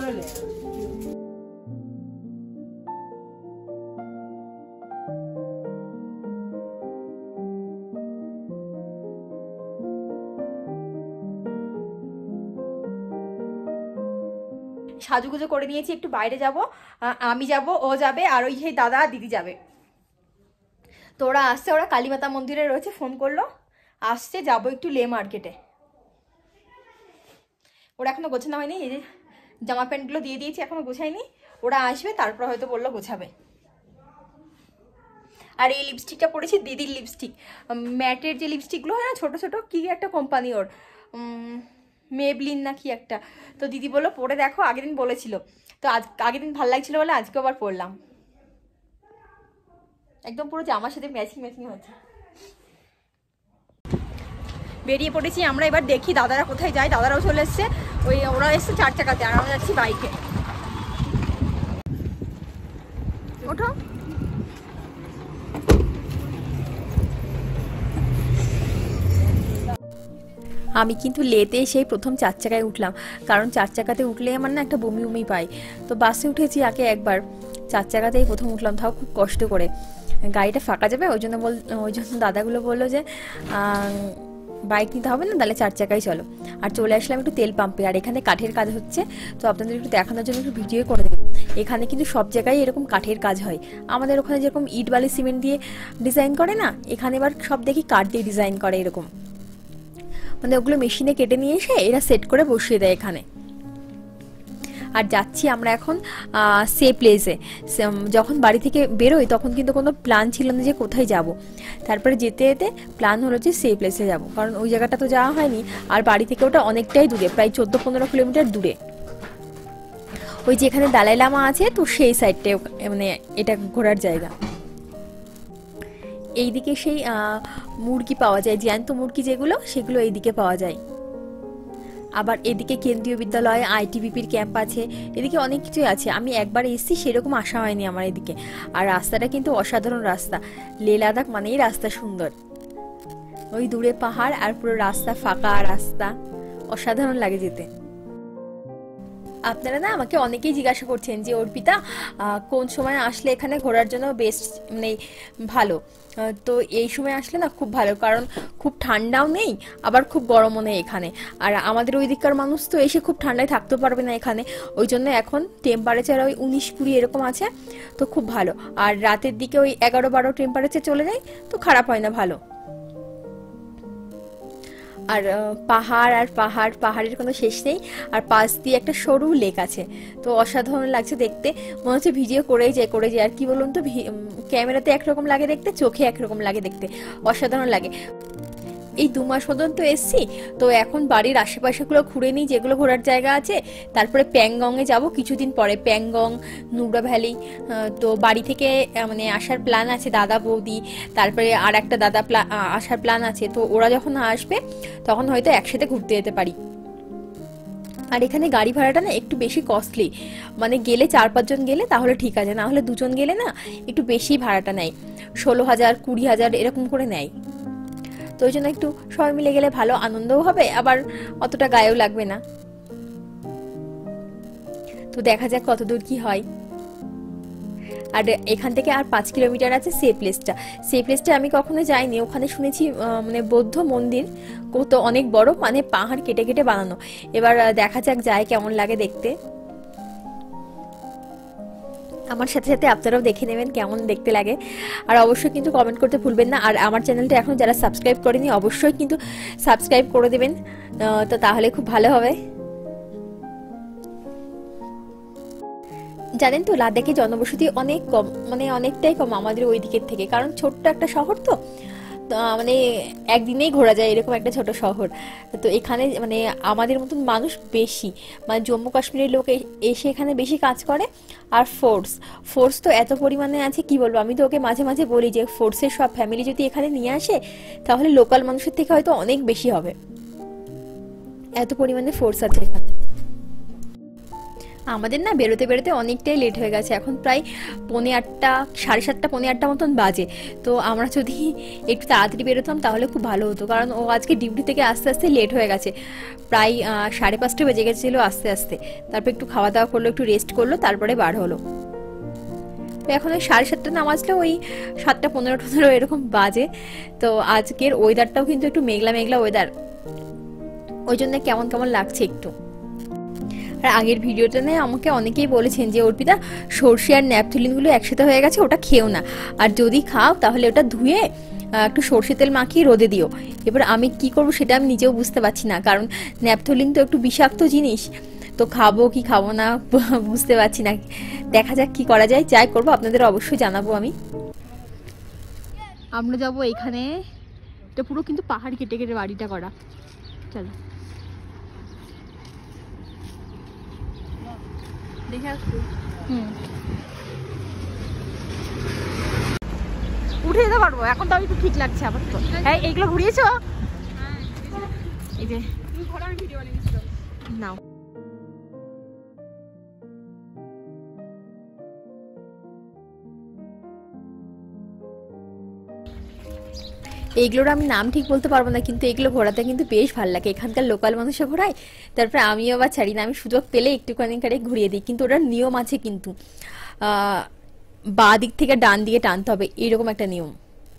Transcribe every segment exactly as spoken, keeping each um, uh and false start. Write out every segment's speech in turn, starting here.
সাজুগুজো করে নিয়েছি, একটু বাইরে যাব, আমি যাব, ও যাবে, আর ওই সেই দাদা দিদি যাবে। তো ওরা আসছে, ওরা কালীমাতা মন্দিরে রয়েছে, ফোন করলো আসছে, যাব একটু লে মার্কেটে। ওরা এখনো গোছানো হয়নি, এই যে জামা প্যান্টগুলো দিয়ে দিয়েছি, এখনো গোছায়নি। ওরা আসবে তারপর হয়তো বললো গোছাবে। আর এই লিপস্টিকটা পরেছি দিদির লিপস্টিক, ম্যাটের যে লিপস্টিকগুলো হয় না ছোটো ছোটো, কী একটা কোম্পানি ওর, মেবলিন না কি একটা। তো দিদি বললো পরে দেখো, আগের দিন বলেছিল, তো আজ আগের দিন ভালো লাগছিল বলে আজকে আবার পরলাম। একদম পুরো জামার সাথে ম্যাচিং ম্যাচিং হচ্ছে। বেরিয়ে পড়েছি আমরা, এবার দেখি দাদারা কোথায় যায়। দাদারাও চলে এসছে, ওই ওরা এসছে চার চাকাতে, আর আমরা যাচ্ছি বাইকে। ওঠো। আমি কিন্তু লেতে সেই প্রথম চার চাকায় উঠলাম, কারণ চার চাকাতে উঠলে আমার না একটা বমি বমি পাই। তো বাসে উঠেছি আগে একবার, চার চাকাতেই প্রথম উঠলাম, তাও খুব কষ্ট করে। গাড়িটা ফাঁকা যাবে ওই জন্য বল ওই জন্য দাদাগুলো বললো যে বাইক নিতে হবে না, তাহলে চার চাকায় চলো। আর চলে আসলাম একটু তেল পাম্পে, আর এখানে কাঠের কাজ হচ্ছে, তো আপনাদের একটু দেখানোর জন্য একটু ভিডিও করে দেবো। এখানে কিন্তু সব জায়গায় এরকম কাঠের কাজ হয়। আমাদের ওখানে যেরকম ইট বালি সিমেন্ট দিয়ে ডিজাইন করে না, এখানে এবার সব দেখি কাঠ দিয়ে ডিজাইন করে এরকম, মানে ওগুলো মেশিনে কেটে নিয়ে এসে এরা সেট করে বসিয়ে দেয় এখানে। আর যাচ্ছি আমরা এখন সে প্লেসে। যখন বাড়ি থেকে বেরোই তখন কিন্তু কোনো প্ল্যান ছিল না যে কোথায় যাব, তারপরে যেতে যেতে প্ল্যান হলো যে সে প্লেসে যাব, কারণ ওই জায়গাটা তো যাওয়া হয়নি, আর বাড়ি থেকে ওটা অনেকটাই দূরে, প্রায় চোদ্দো পনেরো কিলোমিটার দূরে। ওই যেখানে দালাই লামা আছে, তো সেই সাইডটায় মানে এটা ঘোরার জায়গা। এইদিকে সেই মুরগি পাওয়া যায়, জ্যান্ত মুরগি যেগুলো, সেগুলো এইদিকে পাওয়া যায়। আবার এদিকে কেন্দ্রীয় বিদ্যালয়, আইটিবিপির ক্যাম্প আছে, এদিকে অনেক কিছুই আছে। আমি একবার এসেছি, সেরকম আসা হয়নি আমার এদিকে। আর রাস্তাটা কিন্তু অসাধারণ রাস্তা, লে লাদাখ মানেই রাস্তা সুন্দর। ওই দূরে পাহাড় আর পুরো রাস্তা ফাঁকা রাস্তা, অসাধারণ লাগে যেতে। আপনারা না আমাকে অনেকেই জিজ্ঞাসা করছেন যে অর্পিতা কোন সময় আসলে এখানে ঘোরার জন্য বেস্ট, মানে ভালো। তো এই সময় আসলে না খুব ভালো, কারণ খুব ঠান্ডাও নেই আবার খুব গরমও নেই এখানে। আর আমাদের ওই দিককার মানুষ তো এসে খুব ঠান্ডায় থাকতে পারবে না এখানে, ওই জন্য এখন টেম্পারেচার ওই উনিশ কুড়ি এরকম আছে, তো খুব ভালো। আর রাতের দিকে ওই এগারো বারো টেম্পারেচার চলে যায়, তো খারাপ হয় না, ভালো। আর পাহাড় আর পাহাড়, পাহাড়ের কোনো শেষ নেই, আর পাশ দিয়ে একটা সরু লেক আছে, তো অসাধারণ লাগছে দেখতে। মনে হচ্ছে ভিডিও করেই যায় করে যায় আর কি বলুন তো, ক্যামেরাতে একরকম লাগে দেখতে, চোখে একরকম লাগে দেখতে, অসাধারণ লাগে। এই দু মাস মতন তো এসছি, তো এখন বাড়ির আশেপাশেগুলো ঘুরে নিই, যেগুলো ঘোরার জায়গা আছে। তারপরে প্যাংগংয়ে যাব কিছুদিন পরে, প্যাংগং, নুব্রা ভ্যালি। তো বাড়ি থেকে মানে আসার প্ল্যান আছে দাদা বৌদি, তারপরে আর একটা দাদা আসার প্ল্যান আছে। তো ওরা যখন আসবে তখন হয়তো একসাথে ঘুরতে যেতে পারি। আর এখানে গাড়ি ভাড়াটা না একটু বেশি কস্টলি, মানে গেলে চার পাঁচজন গেলে তাহলে ঠিক আছে, না হলে দুজন গেলে না একটু বেশি ভাড়াটা নেয়, ষোলো হাজার কুড়ি হাজার এরকম করে নেয়। তো ওই জন্য একটু সবাই মিলে গেলে ভালো, আনন্দও হবে, আবার অতটা গায়েও লাগবে না। তো দেখা যাক কতদূর কি হয়। আর এখান থেকে আর পাঁচ কিলোমিটার আছে সে প্লেসটা। সে প্লেসটা আমি কখনো যাইনি, ওখানে শুনেছি মানে বৌদ্ধ মন্দির, কত অনেক বড়, মানে পাহাড় কেটে কেটে বানানো। এবার দেখা যাক যায় কেমন লাগে দেখতে। আমার সাথে সাথে আপনারাও দেখে নেবেন কেমন দেখতে লাগে, আর অবশ্যই কিন্তু কমেন্ট করতে ভুলবেন না। আর আমার চ্যানেলটা এখন যারা সাবস্ক্রাইব করেনি অবশ্যই কিন্তু সাবস্ক্রাইব করে দেবেন, তো তাহলে খুব ভালো হবে। জানেন তো লাদাখে জনবসতি অনেক কম, মানে অনেকটাই কম আমাদের ওই দিকের থেকে, কারণ ছোট্ট একটা শহর তো, মানে একদিনেই ঘোরা যায় এরকম একটা ছোট শহর। তো এখানে মানে আমাদের মতন মানুষ বেশি, মানে জম্মু কাশ্মীরের লোক এসে এখানে বেশি কাজ করে। আর ফোর্স ফোর্স তো এত পরিমাণে আছে কি বলবো, আমি তো ওকে মাঝে মাঝে বলি যে ফোর্সের সব ফ্যামিলি যদি এখানে নিয়ে আসে তাহলে লোকাল মানুষের থেকে হয়তো অনেক বেশি হবে, এত পরিমাণে ফোর্স আছে এখানে। আমাদের না বেরোতে বেরোতে অনেকটাই লেট হয়ে গেছে, এখন প্রায় পৌনে আটটা সাড়ে সাতটা পৌনে আটটা মতন বাজে। তো আমরা যদি একটু তাড়াতাড়ি বেরোতাম তাহলে খুব ভালো হতো, কারণ ও আজকে ডিউটি থেকে আস্তে আস্তে লেট হয়ে গেছে, প্রায় সাড়ে পাঁচটা বেজে গেছিলো আস্তে আস্তে। তারপর একটু খাওয়া দাওয়া করলো, একটু রেস্ট করলো, তারপরে বার হলো। তো এখন ওই সাড়ে সাতটা নামাজলে ওই সাতটা পনেরো পনেরো এরকম বাজে। তো আজকের ওয়েদারটাও কিন্তু একটু মেঘলা মেঘলা ওয়েদার, ওই জন্য কেমন কেমন লাগছে একটু। আর আগের ভিডিওটা নিয়ে আমাকে অনেকেই বলেছেন যে অর্পিতা সর্ষে আর ন্যাপথলিনগুলো একসাথে হয়ে গেছে, ওটা খেও না, আর যদি খাও তাহলে ওটা ধুয়ে একটু সর্ষে তেল মাখিয়ে রোদে দিও। এবার আমি কি করব সেটা আমি নিজেও বুঝতে পারছি না, কারণ ন্যাপথলিন তো একটু বিষাক্ত জিনিস, তো খাবো কি খাবো না বুঝতে পারছি না। দেখা যাক কি করা যায়, যাই করবো আপনাদের অবশ্যই জানাবো আমি। আমরা যাবো এখানে, এটা পুরো কিন্তু পাহাড় কেটে কেটে বাড়িটা করা। চলো দেখে আসবো। হুম, উঠে যেতে পারবো এখন, তো আমি তো ঠিক লাগছে আবার। তো হ্যাঁ, এইগুলো ঘুরিয়েছো? এই যে নাও, এইগুলোর আমি নাম ঠিক বলতে পারবো না, কিন্তু এগুলো ঘোরাতে কিন্তু বেশ ভালো লাগে। এখানকার লোকাল মানুষে ঘোরায়, তারপরে আমিও আবার ছাড়ি না, আমি সুযোগ পেলে একটুখানি করে ঘুরিয়ে দিই। কিন্তু ওটার নিয়ম আছে, কিন্তু বাঁ দিক থেকে ডান দিকে টানতে হবে, এইরকম একটা নিয়ম।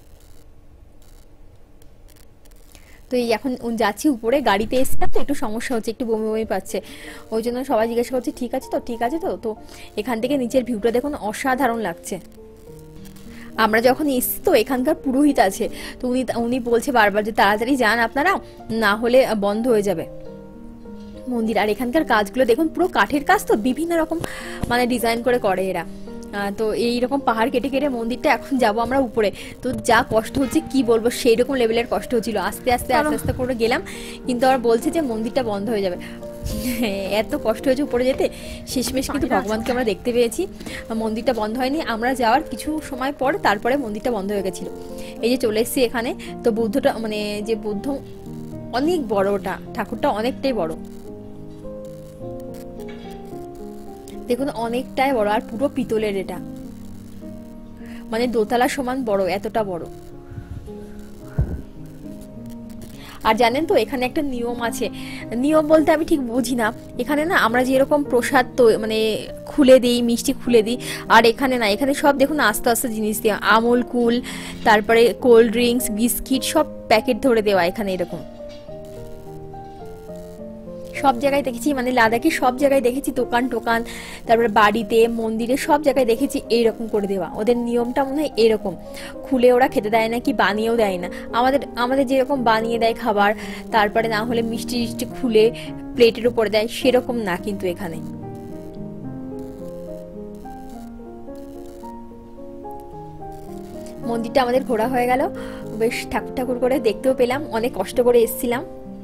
তো এই এখন যাচ্ছি উপরে, গাড়িতে এসছিলাম তো একটু সমস্যা হচ্ছে, একটু বমি বমি পাচ্ছে, ওই জন্য সবাই জিজ্ঞাসা করছে ঠিক আছে তো ঠিক আছে তো। তো এখান থেকে নিচের ভিউটা দেখুন অসাধারণ লাগছে। আমরা যখন এসছি তো এখানকার পুরোহিত আছে, তো উনি উনি বলছে বারবার যে তাড়াতাড়ি যান আপনারা, না হলে বন্ধ হয়ে যাবে মন্দির। আর এখানকার কাজগুলো দেখুন, পুরো কাঠের কাজ, তো বিভিন্ন রকম মানে ডিজাইন করে করে এরা। তো এইরকম পাহাড় কেটে কেটে মন্দিরটা এখন যাব আমরা উপরে। তো যা কষ্ট হচ্ছে কি বলবো, সেই রকম লেভেলের কষ্ট হচ্ছিল, আস্তে আস্তে আস্তে আস্তে করে গেলাম, কিন্তু আবার বলছে যে মন্দিরটা বন্ধ হয়ে যাবে। এত কষ্ট হয়েছে উপরে যেতে, শেষমেশ কিন্তু ভগবানকে আমরা দেখতে পেয়েছি। মন্দিরটা বন্ধ হয়নি, আমরা যাওয়ার কিছু সময় পর তারপরে মন্দিরটা বন্ধ হয়ে গেছিল। এই যে চলে এসেছি এখানে, তো বুদ্ধটা মানে যে বুদ্ধ অনেক বড়, ওটা ঠাকুরটা অনেকটাই বড়, দেখুন অনেকটাই বড়, আর পুরো পিতলের, এটা মানে দোতলা সমান বড়, এতটা বড়। আর জানেন তো এখানে একটা নিয়ম আছে, নিয়ম বলতে আমি ঠিক বুঝি না। এখানে না আমরা যেরকম প্রসাদ তো মানে খুলে দিই, মিষ্টি খুলে দিই, আর এখানে না, এখানে সব দেখুন আস্তে আস্তে জিনিস দেওয়া, আমুল কুল, তারপরে কোল্ড ড্রিঙ্কস, বিস্কিট, সব প্যাকেট ধরে দেওয়া এখানে এরকম। সব জায়গায় দেখেছি, মানে লাদাখে সব জায়গায় দেখেছি, দোকান টোকান, তারপরে বাড়িতে, মন্দিরে, সব জায়গায় দেখেছি এইরকম করে দেওয়া। ওদের নিয়মটা মনে হয় এরকম, খুলে ওরা খেতে দেয় না, কি বানিয়েও দেয় না। আমাদের আমাদের যেরকম বানিয়ে দেয় খাবার, তারপরে না হলে মিষ্টি মিষ্টি খুলে প্লেটের উপরে দেয়, সেরকম না কিন্তু এখানে। মন্দিরটা আমাদের ঘোরা হয়ে গেল, বেশ ঠাকুর ঠাকুর করে দেখতেও পেলাম, অনেক কষ্ট করে এসেছিলাম।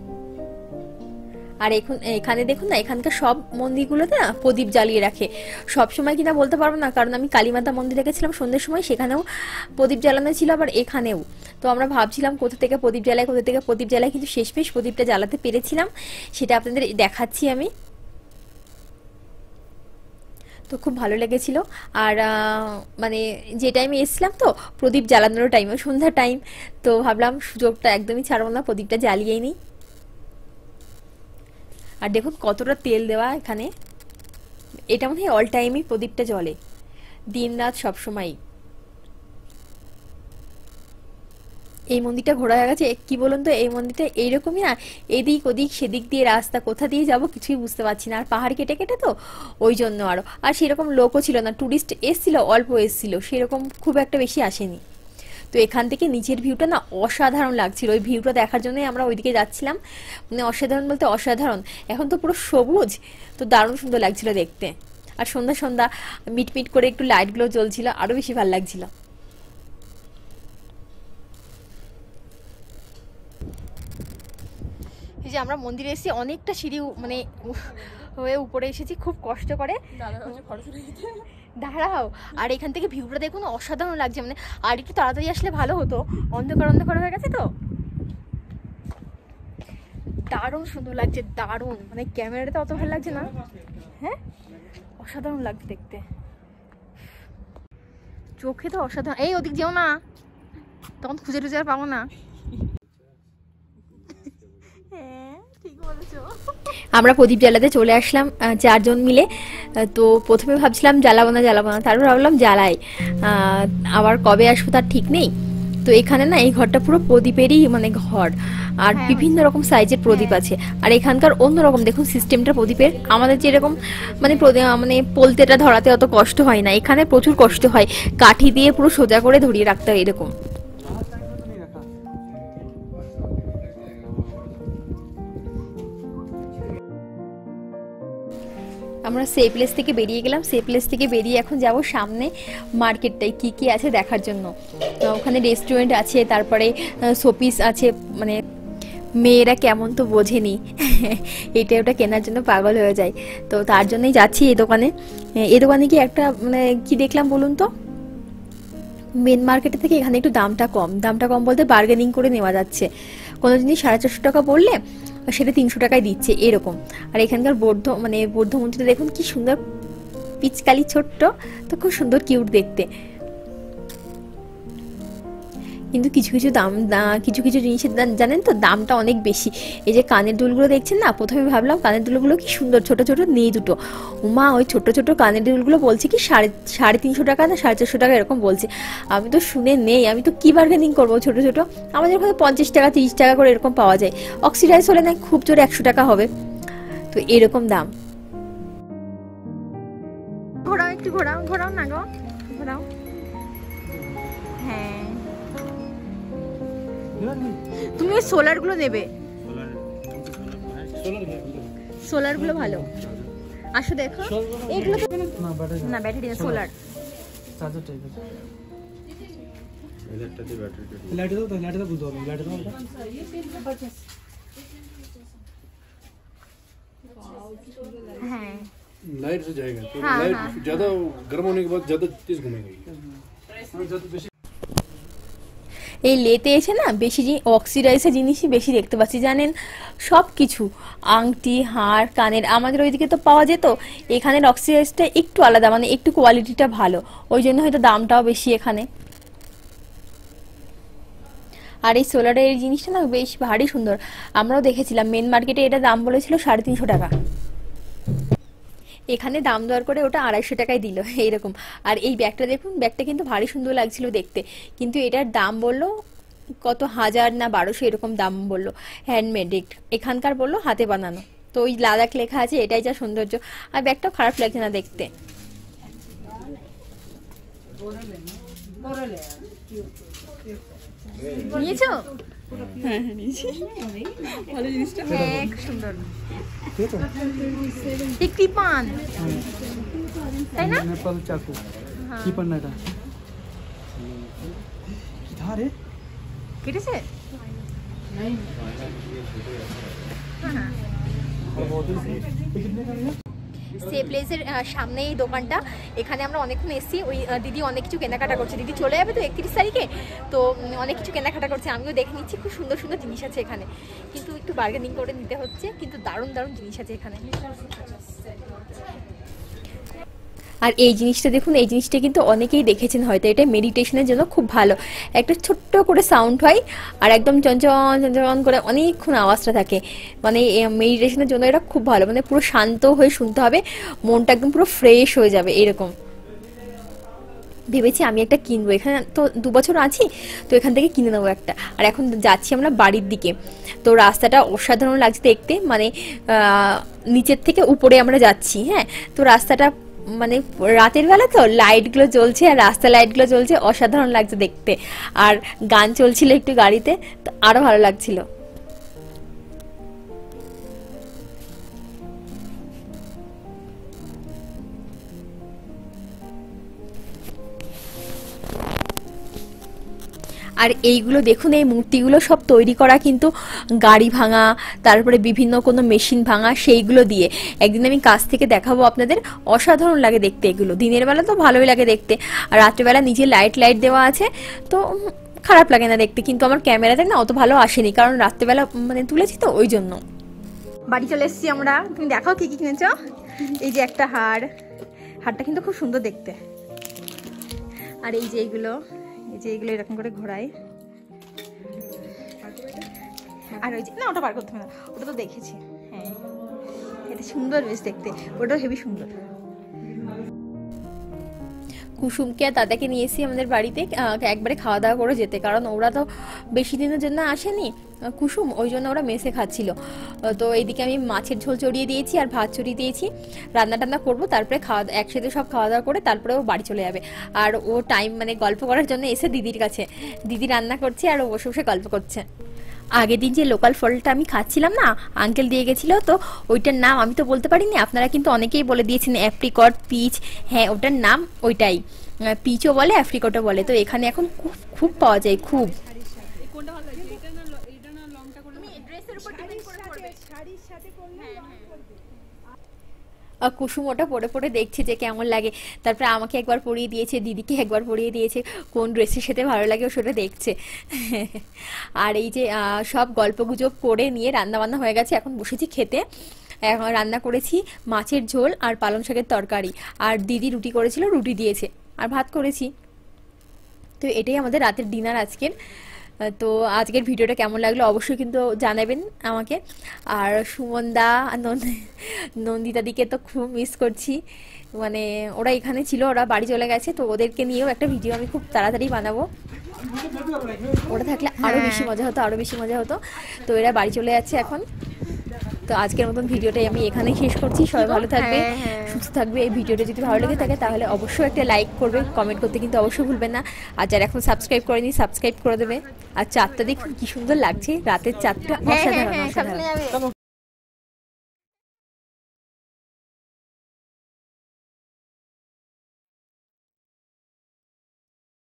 আর এখন এখানে দেখুন না, এখানকার সব মন্দিরগুলোতে না প্রদীপ জ্বালিয়ে রাখে, সব সময় কিনা বলতে পারবো না, কারণ আমি কালীমাতা মন্দিরে গেছিলাম সন্ধ্যের সময়, সেখানেও প্রদীপ জ্বালানো ছিল, আবার এখানেও। তো আমরা ভাবছিলাম কোথা থেকে প্রদীপ জ্বালায় কোথা থেকে প্রদীপ জ্বালায়, কিন্তু শেষমেশ প্রদীপটা জ্বালাতে পেরেছিলাম, সেটা আপনাদের দেখাচ্ছি আমি। তো খুব ভালো লেগেছিল। আর মানে যে টাইমে এসেছিলাম তো প্রদীপ জ্বালানোর টাইম, সন্ধ্যার টাইম, তো ভাবলাম সুযোগটা একদমই ছাড়বো না, প্রদীপটা জ্বালিয়েই নিই। আর দেখুন কতটা তেল দেওয়া এখানে, এটা মনে হয় অল টাইমই প্রদীপটা জ্বলে, দিন রাত সবসময়। এই মন্দিরটা ঘোরা হয়ে গেছে, কি বলুন তো, এই মন্দিরটা এইরকমই না, এদিক ওদিক সেদিক দিয়ে রাস্তা, কোথা দিয়ে যাব কিছুই বুঝতে পারছি না, আর পাহাড় কেটে কেটে তো ওই জন্য আরো। আর সেরকম লোকও ছিল না, টুরিস্ট এসছিল অল্প এসছিল, সেরকম খুব একটা বেশি আসেনি। তো এখান থেকে নিচের ভিউটা না অসাধারণ লাগছিল, ওই ভিউটা দেখার জন্যই আমরা ওইদিকে যাচ্ছিলাম। মানে অসাধারণ বলতে অসাধারণ, এখন তো পুরো সবুজ, তো দারুণ সুন্দর লাগছিল দেখতে। আর সন্ধ্যা সন্ধ্যা মিটমিট করে একটু লাইটগুলো জ্বলছিল, আরো বেশি ভালো লাগছিল। এই যে আমরা মন্দিরে এসেছি, অনেকটা সিঁড়ি মানে হয়ে উপরে এসেছি, খুব কষ্ট করে। দাঁড়াও, আর এখান থেকে ভিউটা দেখুন অসাধারণ লাগছে, মানে আর একটু তাড়াতাড়ি আসলে ভালো হতো, অন্ধকার অন্ধকার হয়ে গেছে তো। দারুণ সুন্দর লাগছে, দারুণ, মানে ক্যামেরাতে অত ভালো লাগছে না। হ্যাঁ অসাধারণ লাগছে দেখতে, চোখে তো অসাধারণ। এই ওদিক যেও না, তখন খুঁজে টুজে আর পাবো না। আমরা প্রদীপ জ্বালাতে চলে আসলাম চারজন মিলে। তো প্রথমে ভাবছিলাম জ্বালাবো না জ্বালাবো না, তারপর ভাবলাম জ্বালাই, আবার কবে আসবো তার ঠিক নেই। তো এখানে না এই ঘরটা পুরো প্রদীপেরই মানে ঘর, আর বিভিন্ন রকম সাইজের প্রদীপ আছে। আর এখানকার অন্যরকম দেখুন সিস্টেমটা প্রদীপের, আমাদের যেরকম মানে মানে পোলতেটা ধরাতে অত কষ্ট হয় না, এখানে প্রচুর কষ্ট হয়, কাঠি দিয়ে পুরো সোজা করে ধরিয়ে রাখতে হয় এরকম। আমরা সেই প্লেস থেকে বেরিয়ে গেলাম, সেই প্লেস থেকে বেরিয়ে এখন যাব সামনে মার্কেটটায় কি কি আছে দেখার জন্য। ওখানে রেস্টুরেন্ট আছে, তারপরে শোপিস আছে, মানে মেয়েরা কেমন তো বোঝেনি, এটা ওটা কেনার জন্য পাগল হয়ে যায়। তো তার জন্যই যাচ্ছি এই দোকানে। এই দোকানে কি একটা মানে কি দেখলাম বলুন তো, মেন মার্কেটের থেকে এখানে একটু দামটা কম, দামটা কম বলতে বার্গেনিং করে নেওয়া যাচ্ছে। কোনো জিনিস সাড়ে চারশো টাকা বললে সেটা তিনশো টাকায় দিচ্ছে এরকম। আর এখানকার বৌদ্ধ মানে বৌদ্ধ মন্দিরটা দেখুন কি সুন্দর, পিচকালি ছোট্ট, তো খুব সুন্দর কিউট দেখতে। কিন্তু কিছু কিছু দাম কিছু কিছু জিনিসের জানেন তো দামটা অনেক বেশি। এই যে কানের দুলগুলো দেখছেন না, প্রথমে ভাবলাম কানের দুলগুলো কি সুন্দর ছোট ছোট নেই দুটো, উমা ওই ছোট ছোট কানের দুলগুলো বলছে কি সাড়ে সাড়ে তিনশো টাকা না সাড়ে চারশো টাকা এরকম বলছে। আমি তো শুনে নেই, আমি তো কি বার্গেনিং করবো, ছোট ছোট আমাদের ওখানে পঞ্চাশ টাকা তিরিশ টাকা করে এরকম পাওয়া যায়, অক্সিডাইজ হলে না খুব জোরে একশো টাকা হবে, তো এরকম দাম। ঘোরাও একটু, ঘোরাও ঘোরাও না গো, ঘোরাও। হ্যাঁ তুমি ওই সোলার গুলো নেবে, সোলার গুলো ভালো। আসো দেখো এইগুলো তো না ব্যাটারি না, সোলার। চার্জার টাইপ আছে, এটাতে ব্যাটারি লাইট দাও তো, লাইট দাও বুঝো, লাইট দাও। हाँ लाइट से जाएगा तो हाँ, लाइट हाँ, ज्यादा गर्म होने के बाद ज्यादा तेज घूमेगी। এই লেতে এসে না বেশি অক্সিডাইজের জিনিসই বেশি দেখতে পাচ্ছি জানেন, সব কিছু আংটি হার কানের, আমাদের ওইদিকে তো পাওয়া যেত, এখানের অক্সিডাইজটা একটু আলাদা, মানে একটু কোয়ালিটিটা ভালো, ওই জন্য হয়তো দামটাও বেশি এখানে। আর এই সোলারের এই জিনিসটা না বেশ ভারী সুন্দর, আমরাও দেখেছিলাম মেন মার্কেটে, এটা দাম বলেছিল সাড়ে তিনশো টাকা, এখানে দাম দর করে ওটা আড়াইশো টাকায় দিল এইরকম। আর এই ব্যাগটা দেখুন, ব্যাগটা কিন্তু ভারী সুন্দর লাগছিল দেখতে, কিন্তু এটার দাম বললো কত হাজার না বারোশো এরকম দাম বললো, হ্যান্ডমেড, এখানকার বললো হাতে বানানো। তো ওই লাদাখ লেখা আছে, এটাই যা সৌন্দর্য। আর ব্যাগটাও খারাপ লাগছে না দেখতে। নিয়েছো? হ্যাঁ হ্যাঁ নিয়েছি, ভালো জিনিসটা, হ্যাঁ খুব সুন্দর। টিকটি পান তাই না, নেপাল চাকু কি পান না, এটা কি ধারে কেটেছে। সে প্লেসের সামনে এই দোকানটা, এখানে আমরা অনেকক্ষণ এসেছি, ওই দিদি অনেক কিছু কেনাকাটা করছে, দিদি চলে যাবে তো একত্রিশ তারিখে, তো অনেক কিছু কেনাকাটা করছে, আমিও দেখে নিচ্ছি, খুব সুন্দর সুন্দর জিনিস আছে এখানে, কিন্তু একটু বার্গেনিং করে নিতে হচ্ছে, কিন্তু দারুণ দারুণ জিনিস আছে এখানে। আর এই জিনিসটা দেখুন, এই জিনিসটা কিন্তু অনেকেই দেখেছেন হয়তো, এটা মেডিটেশনের জন্য খুব ভালো, একটা ছোট্ট করে সাউন্ড হয় আর একদম চঞ্চন চঞ্চন করে অনেকক্ষণ আওয়াজটা থাকে, মানে মেডিটেশনের জন্য এটা খুব ভালো, মানে পুরো শান্ত হয়ে শুনতে হবে, মনটা একদম পুরো ফ্রেশ হয়ে যাবে এরকম। ভেবেছি আমি একটা কিনবো, এখানে তো দু বছর আছি, তো এখান থেকে কিনে নেবো একটা। আর এখন যাচ্ছি আমরা বাড়ির দিকে, তো রাস্তাটা অসাধারণ লাগছে দেখতে, মানে নিচের থেকে উপরে আমরা যাচ্ছি, হ্যাঁ তো রাস্তাটা মানে রাতের বেলা তো লাইটগুলো জ্বলছে আর রাস্তা লাইটগুলো জ্বলছে, অসাধারণ লাগছে দেখতে, আর গান চলছিল একটু গাড়িতে, তো আরো ভালো লাগছিল। আর এইগুলো দেখুন, এই মূর্তিগুলো সব তৈরি করা কিন্তু গাড়ি ভাঙা, তারপরে বিভিন্ন কোনো মেশিন ভাঙা সেইগুলো দিয়ে। একদিন আমি কাছ থেকে দেখাবো আপনাদের, অসাধারণ লাগে দেখতে এগুলো, দিনের বেলা তো ভালোই লাগে দেখতে, আর রাত্রেবেলা নিচে লাইট লাইট দেওয়া আছে তো খারাপ লাগে না দেখতে, কিন্তু আমার ক্যামেরাতে না অত ভালো আসেনি, কারণ রাত্রেবেলা মানে তুলেছি তো ওই জন্য। বাড়ি চলে এসেছি আমরা, তুমি দেখাও কি কি কিনেছো। এই যে একটা হার, হারটা কিন্তু খুব সুন্দর দেখতে। আর এই যে এইগুলো, এই যে এইগুলো এরকম করে ঘোরায়। আর ওই যে না, ওটা বার করতে হবে না, ওটা তো দেখেছি। হ্যাঁ, এটা সুন্দর বেশ দেখতে, ওটাও হেবি সুন্দর। কুসুমকে আর দাদাকে নিয়ে এসেছি আমাদের বাড়িতে একবারে খাওয়া দাওয়া করে যেতে, কারণ ওরা তো বেশি দিনের জন্য আসেনি কুসুম, ওই জন্য ওরা মেসে খাচ্ছিল। তো এইদিকে আমি মাছের ঝোল চড়িয়ে দিয়েছি আর ভাত চড়িয়ে দিয়েছি, রান্না টান্না করবো, তারপরে খাওয়া একসাথে সব খাওয়া দাওয়া করে তারপরে ও বাড়ি চলে যাবে। আর ও টাইম মানে গল্প করার জন্য এসে দিদির কাছে, দিদি রান্না করছে আর ও বসে বসে গল্প করছে। আগের দিন যে লোকাল ফলটা আমি খাচ্ছিলাম না, আঙ্কেল দিয়ে গেছিলো, তো ওইটার নাম আমি তো বলতে পারিনি, আপনারা কিন্তু অনেকেই বলে দিয়েছেন অ্যাপ্রিকট, পিচ। হ্যাঁ, ওটার নাম ওইটাই, পিচও বলে অ্যাপ্রিকটও বলে। তো এখানে এখন খুব খুব পাওয়া যায়, খুব। কুসুম ওটা পরে পরে দেখছে যে কেমন লাগে, তারপরে আমাকে একবার পরিয়ে দিয়েছে, দিদিকে একবার পরিয়ে দিয়েছে, কোন ড্রেসের সাথে ভালো লাগে ও সেটা দেখছে। আর এই যে সব গল্পগুজব করে নিয়ে রান্না বান্না হয়ে গেছে, এখন বসেছি খেতে। এখন রান্না করেছি মাছের ঝোল আর পালং শাকের তরকারি, আর দিদি রুটি করেছিল, রুটি দিয়েছে, আর ভাত করেছি। তো এটাই আমাদের রাতের ডিনার আজকের। তো আজকের ভিডিওটা কেমন লাগলো অবশ্যই কিন্তু জানাবেন আমাকে। আর সুমনদা আর নন্দিতাদিকে তো খুব মিস করছি, মানে ওরা এখানে ছিল, ওরা বাড়ি চলে গেছে, তো ওদেরকে নিয়েও একটা ভিডিও আমি খুব তাড়াতাড়ি বানাবো। ওরা থাকলে আরও বেশি মজা হতো, আরও বেশি মজা হতো। তো এরা বাড়ি চলে যাচ্ছে এখন। তো আজকের মতন ভিডিওটাই আমি এখানেই শেষ করছি। সবাই ভালো থাকবে, সুস্থ থাকবে। এই ভিডিওটা যদি ভালো লেগে থাকে তাহলে অবশ্যই একটা লাইক করবে, কমেন্ট করতে কিন্তু অবশ্যই ভুলবেন না। আর যারা এখন সাবস্ক্রাইব করেনি সাবস্ক্রাইব করে দেবে। আর চাঁদটা দেখুন কি সুন্দর লাগছে, রাতের চাঁদটা অসাধারণ অসাধারণ।